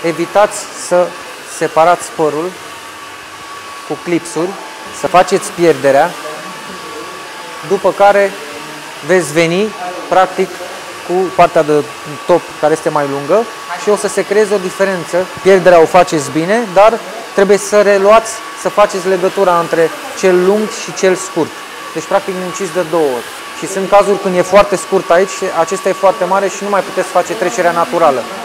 evitați să separați părul cu clipsuri, să faceți pierderea, după care veți veni practic cu partea de top care este mai lungă și o să se creeze o diferență. Pierderea o faceți bine, dar trebuie să reluați, să faceți legătura între cel lung și cel scurt. Deci practic munciți de 2 ori. Și sunt cazuri când e foarte scurt aici și acesta e foarte mare și nu mai puteți face trecerea naturală.